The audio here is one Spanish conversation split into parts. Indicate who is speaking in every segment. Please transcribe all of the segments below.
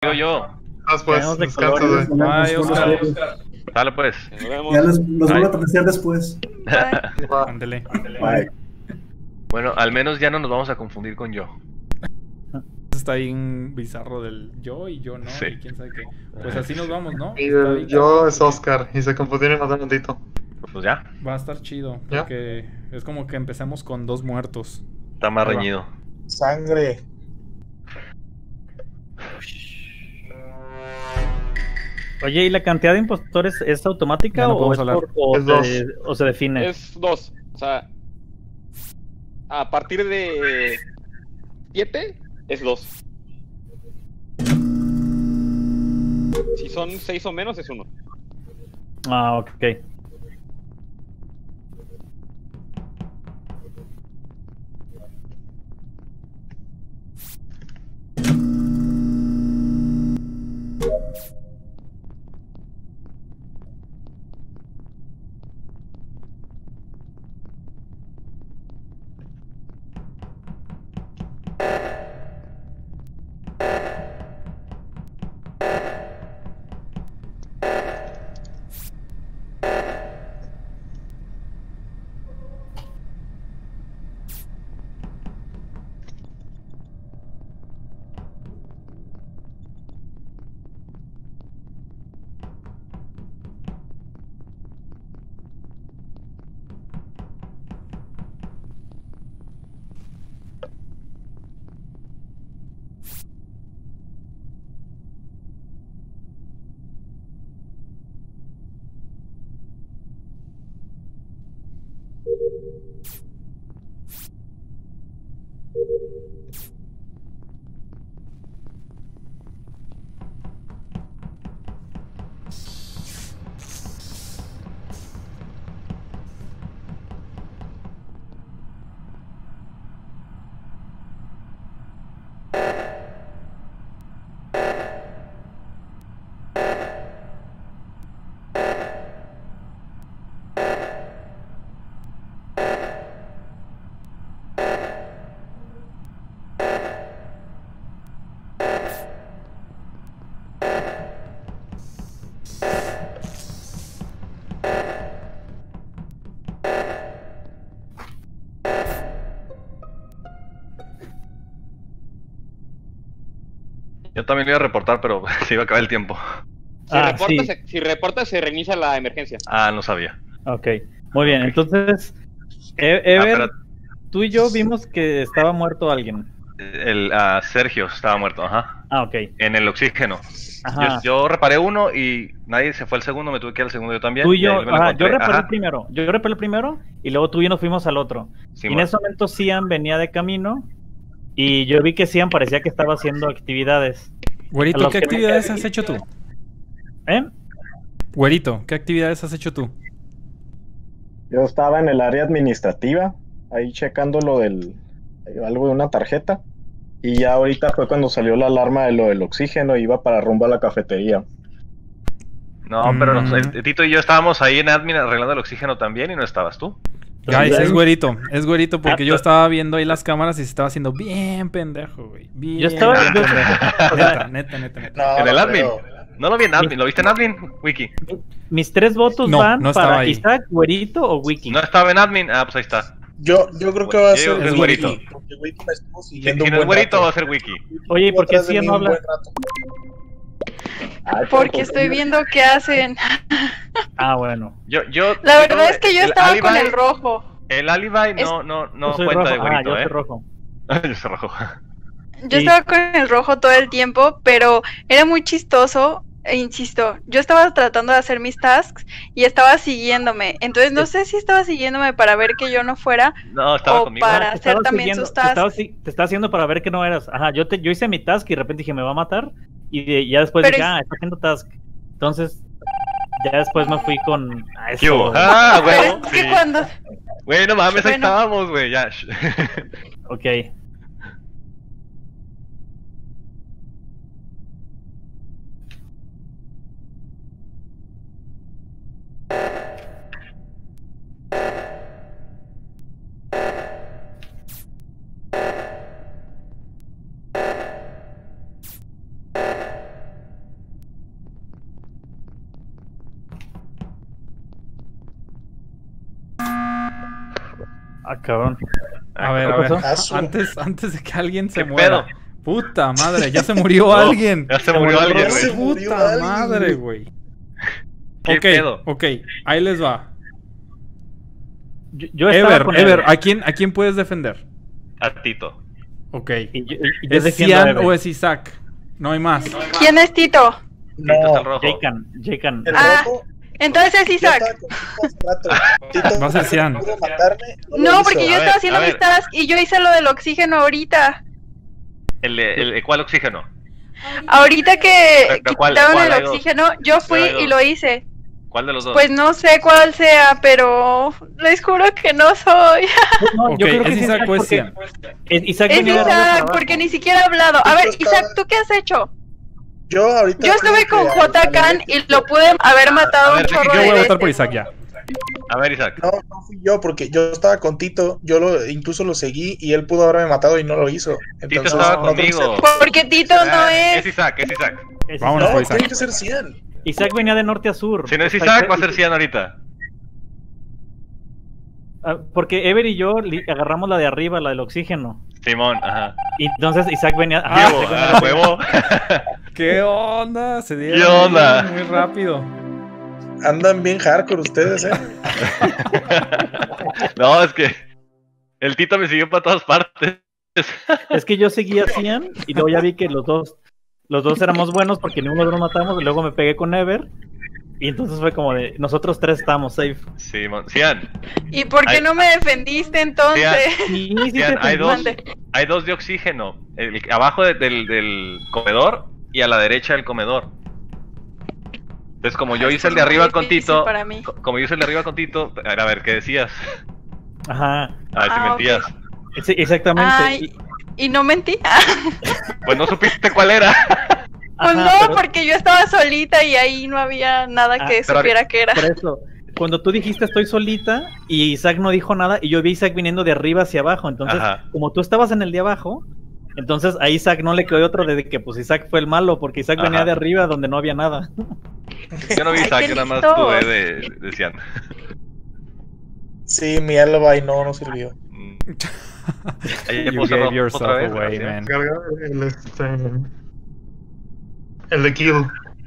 Speaker 1: Digo yo.
Speaker 2: Pues, descansa, güey.
Speaker 3: Bye, Oscar.
Speaker 1: Dale pues.
Speaker 4: Nos vemos.
Speaker 5: Ya los vuelvo
Speaker 1: Bye.
Speaker 5: a apreciar después.
Speaker 3: Ándele.
Speaker 5: Bye.
Speaker 1: Bueno, al menos ya no nos vamos a confundir con yo.
Speaker 3: Está bien bizarro del yo y yo no,
Speaker 1: Sí.
Speaker 3: y quién sabe qué. Pues así nos vamos, ¿no?
Speaker 2: Y
Speaker 3: Está bien
Speaker 2: yo
Speaker 3: cabrón,
Speaker 2: es Oscar y se confundieron más tantito.
Speaker 1: Pues ya,
Speaker 3: va a estar chido,
Speaker 2: ¿Ya?
Speaker 3: porque es como que empezamos con 2 muertos.
Speaker 1: está más
Speaker 3: Ahí va.
Speaker 1: reñido.
Speaker 6: Sangre.
Speaker 7: Oye, ¿y la cantidad de impostores es automática
Speaker 3: Ya no
Speaker 7: o,
Speaker 3: podemos
Speaker 7: es
Speaker 3: hablar.
Speaker 7: o se define?
Speaker 4: Es 2. O sea, a partir de 7 es 2. Si son 6 o menos es 1.
Speaker 7: Ah, ok.
Speaker 1: Yo también lo iba a reportar, pero se iba a acabar el tiempo.
Speaker 7: Sí.
Speaker 4: Si reportas, se reinicia la emergencia.
Speaker 1: Ah, no sabía.
Speaker 7: Ok, muy bien.
Speaker 1: Ok.
Speaker 7: Entonces, Ever,
Speaker 1: espérate.
Speaker 7: tú y yo vimos que estaba muerto alguien.
Speaker 1: Sergio estaba muerto, ajá.
Speaker 7: Ah, ok.
Speaker 1: En el oxígeno.
Speaker 7: Ajá.
Speaker 1: Yo reparé uno y nadie se fue al segundo, me tuve que ir al segundo yo también.
Speaker 7: Tú y yo,
Speaker 1: ahí me lo
Speaker 7: yo
Speaker 1: encontré.
Speaker 7: reparé
Speaker 1: Ajá.
Speaker 7: el primero. Yo reparé el primero y luego tú y yo nos fuimos al otro.
Speaker 1: Sí,
Speaker 7: Y en
Speaker 1: bueno.
Speaker 7: ese momento Cian venía de camino y yo vi que Cian parecía que estaba haciendo actividades.
Speaker 3: Güerito,
Speaker 7: Los
Speaker 3: ¿qué
Speaker 7: que-
Speaker 3: actividades has hecho tú?
Speaker 7: ¿Eh?
Speaker 3: Güerito, ¿qué actividades has hecho tú?
Speaker 6: Yo estaba en el área administrativa, ahí checando lo del algo de una tarjeta. Y ya ahorita fue cuando salió la alarma de lo del oxígeno, iba para rumbo a la cafetería.
Speaker 1: No, pero
Speaker 3: Mm.
Speaker 1: Tito y yo estábamos ahí en admin arreglando el oxígeno también y no estabas tú.
Speaker 3: Guys,
Speaker 7: ahí-
Speaker 3: es güerito porque yo estaba viendo ahí las cámaras y se estaba haciendo bien pendejo, güey. Bien,
Speaker 7: Yo estaba-
Speaker 3: bien
Speaker 7: yo-
Speaker 3: pendejo.
Speaker 7: o sea,
Speaker 3: Neta.
Speaker 6: No,
Speaker 1: En el admin.
Speaker 6: pero-
Speaker 1: No lo vi en admin, ¿lo viste en admin, Wiki?
Speaker 7: Mis 3 votos
Speaker 3: No,
Speaker 7: van
Speaker 3: no estaba
Speaker 7: para
Speaker 3: ahí.
Speaker 7: Isaac, Güerito o Wiki.
Speaker 1: No estaba en admin, ah, pues ahí está.
Speaker 6: Yo creo que va a
Speaker 1: Yo digo
Speaker 6: ser
Speaker 1: que es güerito.
Speaker 6: Wiki, porque Wiki me estuvo
Speaker 1: Si
Speaker 6: siguiendo
Speaker 1: no
Speaker 6: un
Speaker 1: es
Speaker 6: buen
Speaker 1: güerito,
Speaker 6: rato.
Speaker 1: va a ser Wiki.
Speaker 7: Oye, ¿y por qué
Speaker 6: Atrás de
Speaker 7: Cian
Speaker 6: mí
Speaker 7: no
Speaker 6: un
Speaker 7: habla?
Speaker 6: buen rato.
Speaker 8: Porque estoy viendo qué hacen.
Speaker 7: Ah, bueno.
Speaker 8: La verdad es que yo estaba con
Speaker 1: alibi-
Speaker 8: el rojo.
Speaker 1: El alibi
Speaker 8: Es-
Speaker 1: no
Speaker 7: Yo soy
Speaker 1: cuenta
Speaker 7: rojo.
Speaker 1: de güerito,
Speaker 7: yo soy
Speaker 1: ¿eh?
Speaker 7: rojo.
Speaker 1: Yo soy rojo.
Speaker 8: Yo
Speaker 7: Sí.
Speaker 8: estaba con el rojo todo el tiempo, pero era muy chistoso. E insisto, yo estaba tratando de hacer mis tasks y estaba siguiéndome. Entonces no sé si estaba siguiéndome para ver que yo no fuera
Speaker 1: No, estaba
Speaker 8: o
Speaker 1: conmigo.
Speaker 8: para
Speaker 7: Te
Speaker 8: hacer
Speaker 7: estaba
Speaker 8: también
Speaker 7: siguiendo,
Speaker 8: sus
Speaker 7: te estaba,
Speaker 8: tasks.
Speaker 7: te estaba haciendo para ver que no eras. Ajá, yo hice mi task y de repente dije, me va a matar. Y ya después
Speaker 8: Pero
Speaker 7: dije,
Speaker 8: es-
Speaker 7: está haciendo task. Entonces, ya después me fui con a
Speaker 1: ¿Qué hubo?
Speaker 7: eso.
Speaker 1: Ah,
Speaker 8: Pero
Speaker 1: huevo.
Speaker 8: es que
Speaker 1: Sí.
Speaker 8: cuando
Speaker 1: Güey, no mames, ahí
Speaker 8: Bueno.
Speaker 1: estábamos, güey, ya.
Speaker 7: Ok. Ah, cabrón.
Speaker 3: A ver,
Speaker 7: ¿Qué
Speaker 3: a ver.
Speaker 7: pasó?
Speaker 3: Antes de que alguien se
Speaker 1: ¿Qué
Speaker 3: muera.
Speaker 1: pedo?
Speaker 3: Puta madre, ya se murió
Speaker 1: No,
Speaker 3: alguien.
Speaker 1: Ya se murió alguien,
Speaker 2: se
Speaker 1: güey.
Speaker 2: murió
Speaker 3: Puta
Speaker 2: alguien,
Speaker 3: madre, güey.
Speaker 1: ¿Qué
Speaker 3: Ok,
Speaker 1: pedo?
Speaker 3: ok, ahí les va.
Speaker 7: Yo estaba
Speaker 3: Ever,
Speaker 7: con
Speaker 3: Ever,
Speaker 7: Ever.
Speaker 3: ¿a quién puedes defender?
Speaker 1: A Tito.
Speaker 3: Ok.
Speaker 7: Y yo
Speaker 3: ¿Es
Speaker 7: defiendo a
Speaker 3: Cian
Speaker 7: Ever.
Speaker 3: o es Isaac? No hay más.
Speaker 8: ¿Quién es Tito?
Speaker 1: Tito está el
Speaker 2: No,
Speaker 1: rojo.
Speaker 7: Jacan.
Speaker 2: el
Speaker 8: Ah,
Speaker 2: rojo.
Speaker 8: Entonces es
Speaker 2: Yo
Speaker 8: Isaac.
Speaker 2: estaba contigo hace rato. Tito
Speaker 3: Va a ser Cian.
Speaker 2: pudo matarme, lo
Speaker 8: No,
Speaker 2: hizo.
Speaker 8: porque yo
Speaker 1: A
Speaker 8: estaba
Speaker 1: ver,
Speaker 8: haciendo
Speaker 1: a ver.
Speaker 8: mis tasks y yo hice lo del oxígeno ahorita.
Speaker 1: ¿Cuál oxígeno?
Speaker 8: Ahorita que
Speaker 1: Pero, ¿cuál?
Speaker 8: quitaron
Speaker 1: ¿Cuál?
Speaker 8: el
Speaker 1: Hay dos.
Speaker 8: oxígeno, yo fui
Speaker 1: Pero hay dos.
Speaker 8: y lo hice.
Speaker 1: ¿Cuál de los dos?
Speaker 8: Pues no sé cuál sea, pero les juro que no soy.
Speaker 7: No,
Speaker 3: Ok,
Speaker 7: yo creo que
Speaker 3: ¿es Isaac o es
Speaker 7: porque-
Speaker 3: Cian?
Speaker 7: Isaac
Speaker 8: Es
Speaker 7: venía de
Speaker 8: Isaac,
Speaker 7: abajo.
Speaker 8: porque ni siquiera ha hablado. A ver, Isaac, ¿tú qué has hecho?
Speaker 2: Yo ahorita.
Speaker 8: Yo estuve con J-Can y lo pude haber matado
Speaker 1: A
Speaker 8: un
Speaker 1: ver,
Speaker 8: chorro
Speaker 3: Yo
Speaker 8: de
Speaker 3: voy a votar
Speaker 8: veces.
Speaker 3: por Isaac ya.
Speaker 1: A ver, Isaac.
Speaker 2: No fui yo, porque yo estaba con Tito. Incluso lo seguí y él pudo haberme matado y no lo hizo.
Speaker 1: Tito
Speaker 2: Entonces,
Speaker 1: estaba
Speaker 2: no creo que
Speaker 1: conmigo.
Speaker 8: Porque Tito no
Speaker 1: Ah,
Speaker 8: es.
Speaker 1: Isaac, es Isaac.
Speaker 7: Es
Speaker 3: Vámonos,
Speaker 2: No,
Speaker 3: por Isaac.
Speaker 2: tiene que ser 100.
Speaker 7: Isaac venía de norte a sur.
Speaker 1: Si no es Isaac, va a ser Cian ahorita.
Speaker 7: Porque Ever y yo agarramos la de arriba, la del oxígeno.
Speaker 1: Simón, ajá.
Speaker 7: Y entonces Isaac venía.
Speaker 1: Huevo,
Speaker 7: Isaac venía de
Speaker 1: huevo.
Speaker 3: ¿Qué onda? Se dieron
Speaker 1: ¿Qué onda?
Speaker 3: muy rápido.
Speaker 2: Andan bien hardcore ustedes,
Speaker 1: No, es que el Tito me siguió para todas partes.
Speaker 7: Es que yo seguía a Cian y luego ya vi que los dos éramos buenos porque ninguno de los matamos. Y luego me pegué con Ever. Y entonces fue como de nosotros tres estamos safe.
Speaker 1: Simón. Cian,
Speaker 8: ¿Y por qué
Speaker 1: Ay.
Speaker 8: no me defendiste entonces?
Speaker 7: Sí, sí,
Speaker 1: Cian,
Speaker 7: te
Speaker 1: hay dos.
Speaker 8: Mande.
Speaker 1: Hay dos de oxígeno. Abajo del comedor y a la derecha del comedor. Entonces, como yo hice el de arriba con
Speaker 8: Difícil
Speaker 1: Tito,
Speaker 8: para mí.
Speaker 1: como yo hice el de arriba con Tito, a ver, ¿qué decías?
Speaker 7: Ajá.
Speaker 1: A ver si
Speaker 8: Ah,
Speaker 1: mentías.
Speaker 7: Sí, exactamente.
Speaker 8: Ay, ¿y no mentí?
Speaker 1: Pues no supiste cuál era.
Speaker 8: Pues
Speaker 7: Ajá,
Speaker 8: no,
Speaker 7: pero
Speaker 8: porque yo estaba solita y ahí no había nada
Speaker 7: Ah,
Speaker 8: que
Speaker 1: pero-
Speaker 8: supiera que era.
Speaker 7: por eso, cuando tú dijiste estoy solita y Isaac no dijo nada y yo vi a Isaac viniendo de arriba hacia abajo, entonces
Speaker 1: Ajá.
Speaker 7: como tú estabas en el de abajo, entonces a Isaac no le quedó otro de que pues Isaac fue el malo porque Isaac
Speaker 1: Ajá.
Speaker 7: venía de arriba donde no había nada.
Speaker 1: Yo no vi
Speaker 8: Ay,
Speaker 1: Isaac,
Speaker 8: qué
Speaker 1: yo nada más
Speaker 8: listos.
Speaker 1: tuve de Cian.
Speaker 2: Sí, mi alibi no sirvió.
Speaker 1: Ahí ya
Speaker 3: You
Speaker 1: puso
Speaker 3: gave
Speaker 1: rojo
Speaker 3: yourself
Speaker 1: otra vez,
Speaker 3: away,
Speaker 1: gracias.
Speaker 3: man.
Speaker 2: Carga el de kill.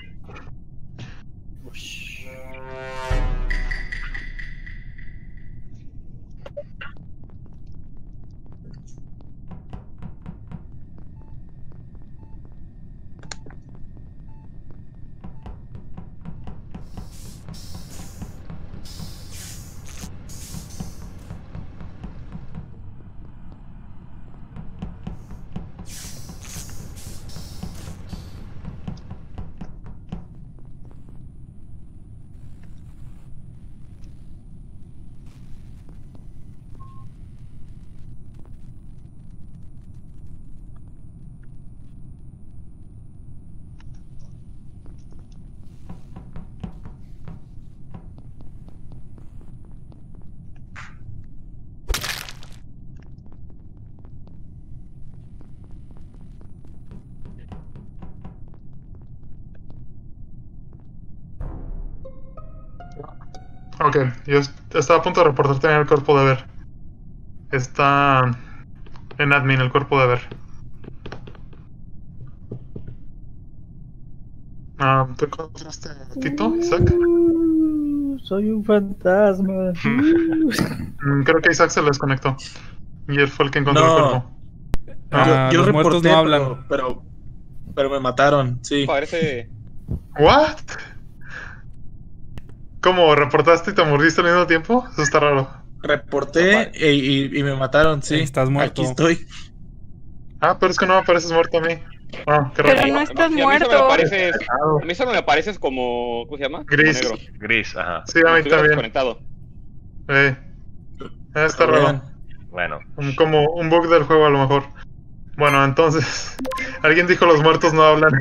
Speaker 2: Ok, yo estaba a punto de reportarte en el cuerpo de ver. Está en admin el cuerpo de ver. ¿Tú encontraste a Tito, Isaac?
Speaker 7: Soy un fantasma.
Speaker 2: Creo que Isaac se lo desconectó. Y él fue el que encontró
Speaker 5: No.
Speaker 2: el cuerpo.
Speaker 3: Ah,
Speaker 5: yo
Speaker 3: los muertos
Speaker 5: reporté,
Speaker 3: no hablan.
Speaker 5: pero me mataron, sí.
Speaker 4: Parece.
Speaker 2: ¿What? ¿Cómo? ¿Reportaste y te mordiste al mismo tiempo? Eso está raro.
Speaker 5: Reporté y me mataron, sí.
Speaker 3: Sí, estás muerto.
Speaker 5: Aquí estoy.
Speaker 2: Ah, pero es que no me apareces muerto a mí. Ah, qué raro.
Speaker 8: Pero no estás
Speaker 4: a mí solo
Speaker 8: muerto.
Speaker 4: me apareces. A mí solo me apareces como. ¿Cómo se llama?
Speaker 2: Gris.
Speaker 4: Como negro.
Speaker 1: Gris, ajá.
Speaker 2: Sí, a
Speaker 4: Como
Speaker 2: mí
Speaker 4: si estuvieras
Speaker 2: también.
Speaker 4: desconectado.
Speaker 2: Está raro.
Speaker 5: Vean.
Speaker 1: Bueno.
Speaker 2: Como un bug del juego a lo mejor. Bueno, entonces, alguien dijo los muertos no hablan.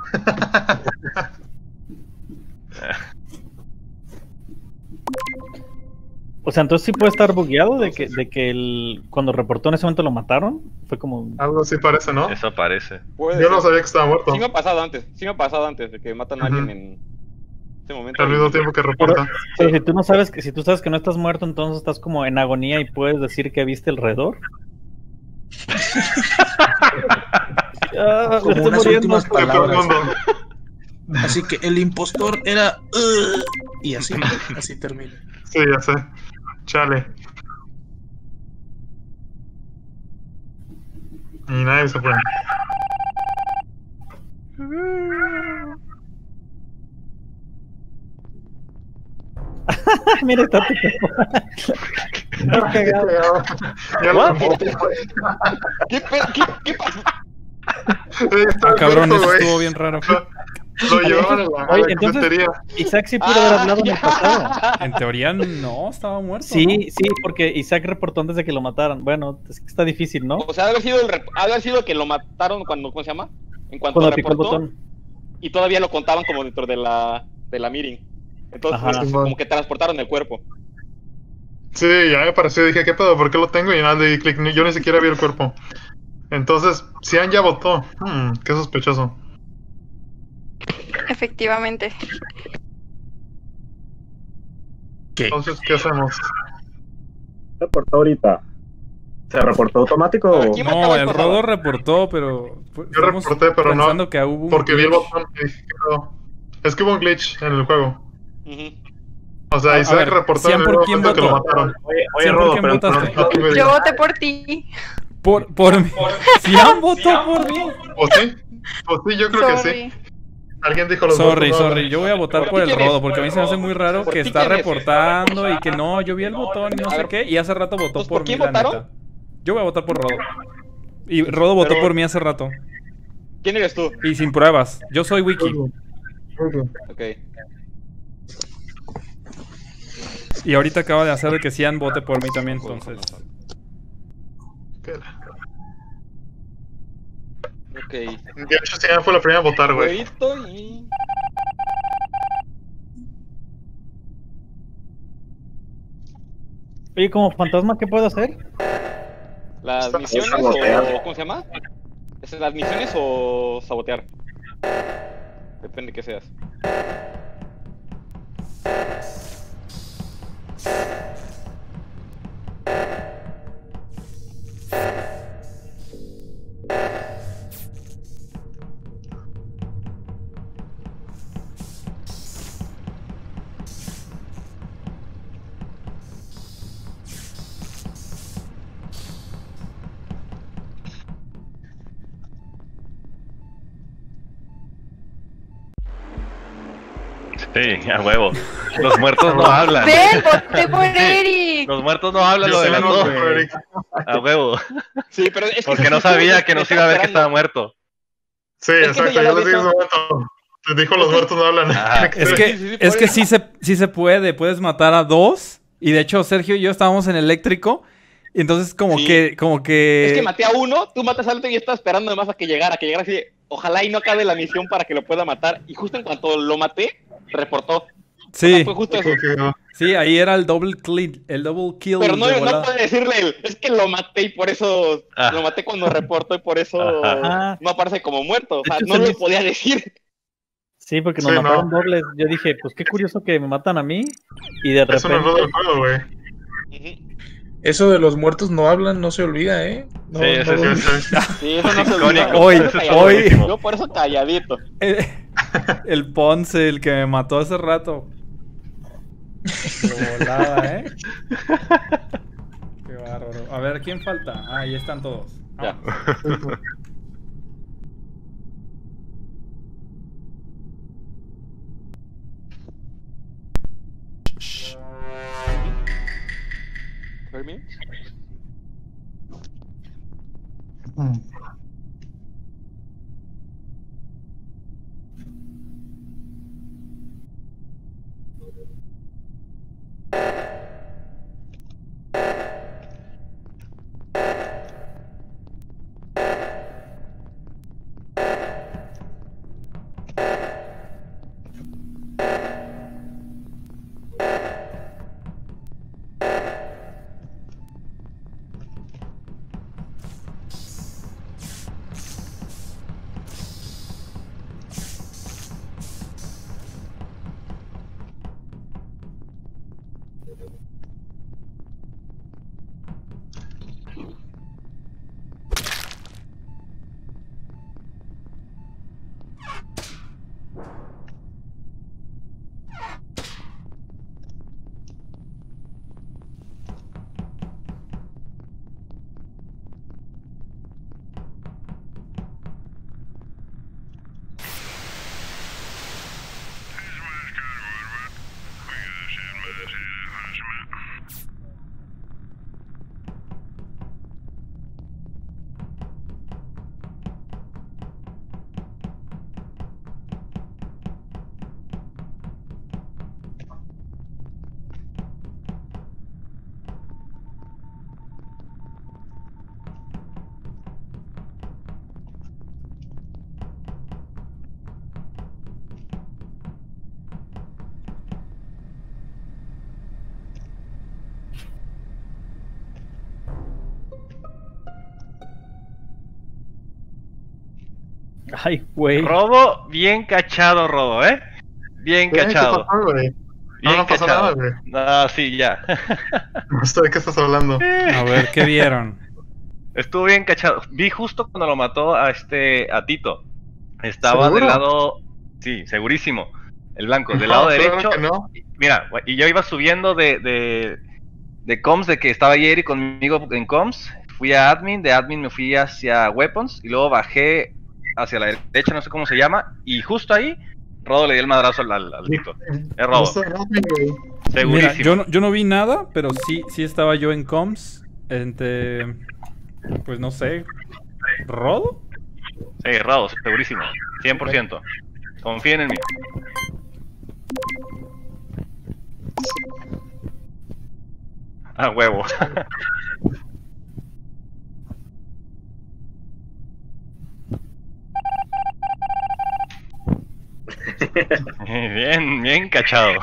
Speaker 7: O sea, entonces sí puede estar bugueado de que cuando reportó en ese momento lo mataron. Fue como.
Speaker 2: Algo así parece, ¿no?
Speaker 1: Eso parece.
Speaker 4: Puede
Speaker 2: Yo no
Speaker 4: ser.
Speaker 2: sabía que estaba muerto.
Speaker 4: Sí me ha pasado antes de que matan a alguien en. este momento.
Speaker 2: Al mismo tiempo que reporta.
Speaker 7: Pero si tú no sabes si tú sabes que no estás muerto, entonces estás como en agonía y puedes decir que viste alrededor.
Speaker 5: Como
Speaker 7: me estoy
Speaker 5: unas
Speaker 7: muriendo.
Speaker 5: últimas
Speaker 2: Todo el
Speaker 5: palabras.
Speaker 2: mundo.
Speaker 5: Así que el impostor era. Y así termina.
Speaker 2: Sí, ya sé. Chale. Y nadie se fue.
Speaker 7: Mira, está tu Está cagado.
Speaker 2: Ya lo
Speaker 4: ¿Qué pasó?
Speaker 3: Ah, cabrón, eso estuvo bien raro.
Speaker 2: Lo llevaron a la
Speaker 7: Oye, entonces,
Speaker 2: cafetería.
Speaker 7: Isaac sí pudo haber hablado en el pasado.
Speaker 3: En teoría no, estaba muerto.
Speaker 7: Sí,
Speaker 3: ¿no?
Speaker 7: sí, porque Isaac reportó antes de que lo mataran. Bueno, es que está difícil, ¿no?
Speaker 4: O sea, haber sido que lo mataron cuando, ¿cómo se llama? En cuanto
Speaker 7: Cuando picó el
Speaker 4: reportó,
Speaker 7: botón.
Speaker 4: y todavía lo contaban como dentro de la meeting. Entonces,
Speaker 7: Ajá.
Speaker 4: como que transportaron el cuerpo.
Speaker 2: Sí, ya me pareció. Dije, ¿qué pedo? ¿Por qué lo tengo? Y nada, le di clic. Yo ni siquiera vi el cuerpo. Entonces, Cian ya votó. Qué sospechoso.
Speaker 8: Efectivamente.
Speaker 5: ¿Qué?
Speaker 2: Entonces, ¿qué hacemos?
Speaker 6: Reportó ahorita. ¿Se reportó automático?
Speaker 4: A ver,
Speaker 6: o-
Speaker 4: ¿quién
Speaker 3: No,
Speaker 4: mataba
Speaker 3: el
Speaker 4: al
Speaker 3: Rodo
Speaker 4: Rodo?
Speaker 3: reportó, pero
Speaker 2: Yo reporté, pero no,
Speaker 3: pensando que hubo un
Speaker 2: porque vi el
Speaker 3: glitch.
Speaker 2: botón y dije, ¿qué pedo? Es que hubo un glitch en el juego.
Speaker 4: Ujú.
Speaker 2: O sea,
Speaker 3: A
Speaker 2: Isaac
Speaker 3: ver,
Speaker 2: reportó
Speaker 3: Cian,
Speaker 2: en el
Speaker 3: ¿por
Speaker 2: mismo
Speaker 3: quién
Speaker 2: momento que lo
Speaker 3: votó?
Speaker 2: mataron.
Speaker 6: Oye,
Speaker 3: Siempre
Speaker 6: Rodo,
Speaker 3: que
Speaker 6: pero
Speaker 3: votaste.
Speaker 2: No, no me
Speaker 8: Yo
Speaker 2: digas.
Speaker 8: voté por ti.
Speaker 3: Por mí. Cian votó por mí.
Speaker 2: ¿O sí? ¿O sí? Yo creo que sí.
Speaker 8: Sorry.
Speaker 2: Alguien dijo los
Speaker 3: Sorry,
Speaker 2: votos, no,
Speaker 3: sorry. Yo voy a votar
Speaker 4: ¿Por
Speaker 3: por
Speaker 4: ti
Speaker 3: el
Speaker 4: quién es?
Speaker 3: Rodo, porque a mí se me hace muy raro
Speaker 4: ¿Por
Speaker 3: que
Speaker 4: ti
Speaker 3: está
Speaker 4: quién es?
Speaker 3: reportando y que no, yo vi el botón y no
Speaker 4: A
Speaker 3: sé
Speaker 4: ver.
Speaker 3: qué, y hace rato votó
Speaker 4: Entonces,
Speaker 3: por
Speaker 4: ¿por
Speaker 3: mí,
Speaker 4: quién
Speaker 3: la
Speaker 4: votaron?
Speaker 3: neta. Yo voy a votar por Rodo. Y Rodo votó
Speaker 4: Pero-
Speaker 3: por mí hace rato.
Speaker 4: ¿Quién eres tú?
Speaker 3: Y sin pruebas. Yo soy Wiki.
Speaker 4: Ok.
Speaker 3: Y ahorita acaba de hacer de que Cian vote por mí también, entonces.
Speaker 4: Ok.
Speaker 2: De hecho, Cian fue la primera a votar, güey.
Speaker 4: Huevito y...
Speaker 7: Oye, como fantasma, ¿qué puedo hacer?
Speaker 4: ¿Las
Speaker 2: Está-
Speaker 4: misiones
Speaker 6: sabotear.
Speaker 4: o... ¿Cómo se llama? ¿Las misiones o sabotear? Depende de qué seas.
Speaker 1: Sí, a huevo. Los muertos no hablan.
Speaker 8: Ven, voté por Eric.
Speaker 1: Los muertos no hablan,
Speaker 2: Yo
Speaker 1: lo
Speaker 2: sí la
Speaker 1: delató.
Speaker 2: voté por Eric.
Speaker 1: A huevo.
Speaker 4: Sí, pero es que...
Speaker 1: Porque no sabía que no se iba a ver que estaba muerto.
Speaker 2: Sí,
Speaker 4: que
Speaker 2: exacto.
Speaker 4: ya
Speaker 2: Yo
Speaker 4: lo
Speaker 2: les dije en
Speaker 4: había
Speaker 2: ese momento. Les dijo los muertos no hablan.
Speaker 1: Ajá.
Speaker 3: Es que,
Speaker 4: Sí,
Speaker 3: es
Speaker 4: por
Speaker 3: que
Speaker 4: eso.
Speaker 3: sí se puede. Puedes matar a dos. Y de hecho, Sergio y yo estábamos en eléctrico. Y entonces como
Speaker 4: Sí.
Speaker 3: que...
Speaker 4: Es que maté a uno, tú matas al otro y yo estaba esperando además a que llegara así de, ojalá y no acabe la misión para que lo pueda matar. Y justo en cuanto lo maté, reportó. O sea,
Speaker 3: Sí,
Speaker 4: fue justo eso.
Speaker 3: sí, ahí era el double kill
Speaker 4: Pero no,
Speaker 3: de
Speaker 4: no
Speaker 3: volada.
Speaker 4: puede decirle él, es que lo maté y por eso
Speaker 1: Ah.
Speaker 4: lo maté cuando reportó y por eso
Speaker 3: Ah.
Speaker 4: no aparece como muerto. O sea,
Speaker 7: De hecho,
Speaker 4: no
Speaker 7: se
Speaker 4: lo
Speaker 7: me-
Speaker 4: podía decir.
Speaker 7: Sí, porque nos
Speaker 2: Sí,
Speaker 7: mataron
Speaker 2: no.
Speaker 7: dobles. Yo dije, pues qué curioso que me matan a mí. Y de
Speaker 2: Es un error
Speaker 7: repente.
Speaker 2: del juego, güey.
Speaker 4: Ujú.
Speaker 5: Eso de los muertos no hablan, no se olvida, ¿eh? No,
Speaker 1: Sí, ese
Speaker 5: no-
Speaker 1: sí.
Speaker 4: Sí, eso no se
Speaker 1: Icónico.
Speaker 4: olvida.
Speaker 3: Hoy-
Speaker 4: Yo por eso calladito.
Speaker 3: hoy-
Speaker 4: Yo por eso calladito.
Speaker 3: El Ponce, el que me mató hace rato. De volada, ¿eh? Qué bárbaro. A ver, ¿quién falta? Ah, ahí están todos.
Speaker 4: Ya. ¿Fermín?
Speaker 7: Ay, güey.
Speaker 1: Rodo, bien cachado, Rodo, ¿eh? Bien cachado.
Speaker 2: ¿Qué pasó, güey?
Speaker 1: Bien
Speaker 2: No pasó
Speaker 1: cachado.
Speaker 2: nada, güey.
Speaker 1: No, sí, ya.
Speaker 2: No sé de qué estás hablando.
Speaker 3: A ver, ¿qué vieron?
Speaker 1: Estuvo bien cachado. Vi justo cuando lo mató a Tito. Estaba
Speaker 2: ¿Seguro?
Speaker 1: del lado... Sí, segurísimo. El blanco, del
Speaker 2: No,
Speaker 1: lado
Speaker 2: claro
Speaker 1: derecho.
Speaker 2: que no.
Speaker 1: Mira, y yo iba subiendo de comms, de que estaba Jerry conmigo en comms. Fui a admin, de admin me fui hacia weapons y luego bajé hacia la derecha, no sé cómo se llama, y justo ahí Rodo le dio el madrazo al Tito. Es Rodo,
Speaker 2: No sé, no, güey.
Speaker 3: Mira,
Speaker 1: segurísimo.
Speaker 3: yo no vi nada, pero sí estaba yo en comms. Pues no sé. ¿Rodo?
Speaker 1: Sí, Rodo, segurísimo. 100%. Confíen en mí. Ah, huevo. Bien, bien cachado.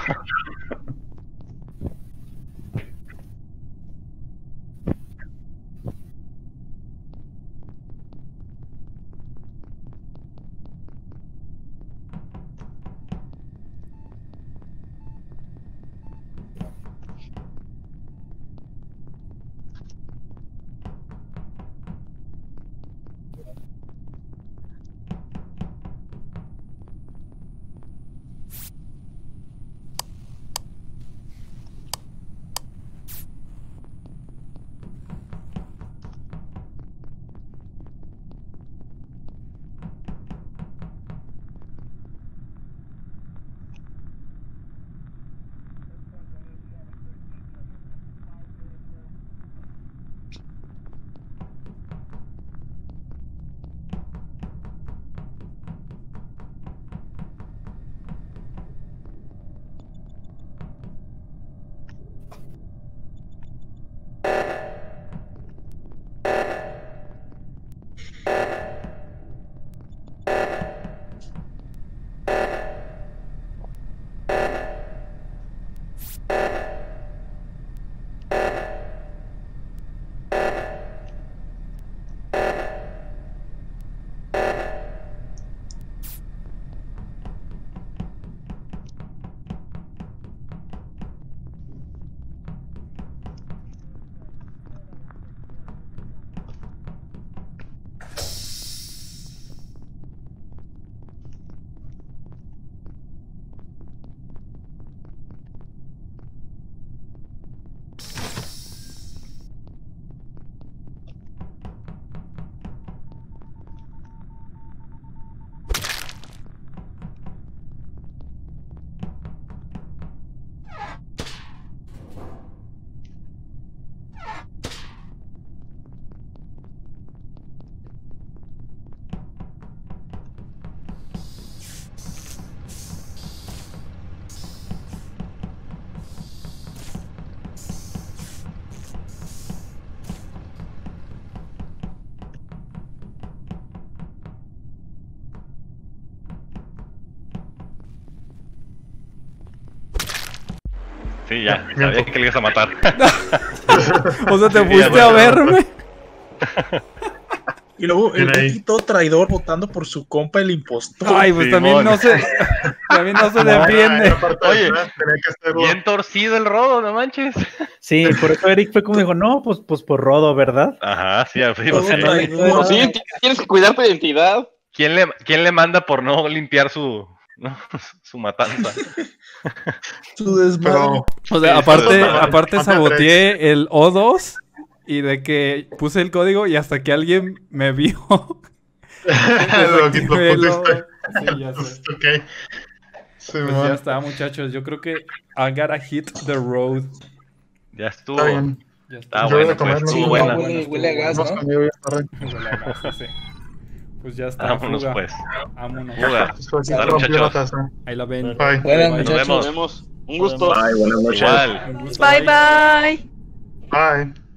Speaker 1: Sí, ya, sabía que le ibas a matar.
Speaker 3: O sea, te
Speaker 1: Sí,
Speaker 3: fuiste
Speaker 1: ya,
Speaker 3: a
Speaker 1: bueno.
Speaker 3: verme.
Speaker 5: Y luego el
Speaker 2: Mira ahí.
Speaker 5: Becky todo traidor votando por su compa el impostor.
Speaker 3: Ay, pues
Speaker 1: Simón.
Speaker 3: también no se. También no se defiende.
Speaker 2: Oye,
Speaker 1: Oye,
Speaker 2: tenía que hacerlo.
Speaker 1: Bien torcido el Rodo, no manches.
Speaker 7: Sí, por eso Eric fue como dijo, no, pues por Rodo, ¿verdad?
Speaker 1: Ajá, sí, sí,
Speaker 5: Todo
Speaker 1: sí.
Speaker 5: traidor.
Speaker 4: Pues sí, tienes que cuidar tu identidad.
Speaker 1: ¿Quién le manda por no limpiar su matanza?
Speaker 5: Su desmadre.
Speaker 2: Pero
Speaker 3: O sea,
Speaker 1: Sí,
Speaker 3: aparte,
Speaker 1: eso es
Speaker 3: aparte
Speaker 2: Ponte
Speaker 3: saboteé el O2 y de que puse el código y hasta que alguien me vio.
Speaker 2: lo
Speaker 3: desactivé el
Speaker 2: pusiste.
Speaker 3: O2. Sí, ya sé.
Speaker 2: Ok. Sí,
Speaker 3: Pues
Speaker 2: man.
Speaker 3: ya está, muchachos. Yo creo que I gotta hit the road.
Speaker 1: Ya estuvo.
Speaker 2: Está bien.
Speaker 3: Ya está.
Speaker 1: Ah,
Speaker 2: Yo voy a
Speaker 1: bueno,
Speaker 2: comer,
Speaker 1: pues
Speaker 2: ¿no?
Speaker 1: estuvo
Speaker 2: Sí,
Speaker 1: buena.
Speaker 5: Huele a gas,
Speaker 2: Vamos
Speaker 5: ¿no?
Speaker 2: conmigo, ya está re-
Speaker 3: Huele a gas, sí. Pues ya está.
Speaker 1: Vámonos
Speaker 3: fuga.
Speaker 1: pues.
Speaker 3: Vámonos.
Speaker 1: Fuga.
Speaker 2: Después
Speaker 1: Dale,
Speaker 2: rompí la
Speaker 1: muchachos.
Speaker 2: taza.
Speaker 3: Ahí la ven.
Speaker 2: Bye.
Speaker 5: Buenas,
Speaker 3: Bye.
Speaker 1: Nos
Speaker 5: muchachos.
Speaker 4: Nos
Speaker 1: vemos.
Speaker 4: vemos. Un gusto.
Speaker 6: Bye, buenas noches.
Speaker 1: Igual.
Speaker 3: Un gusto,
Speaker 8: Bye bye.
Speaker 2: Bye.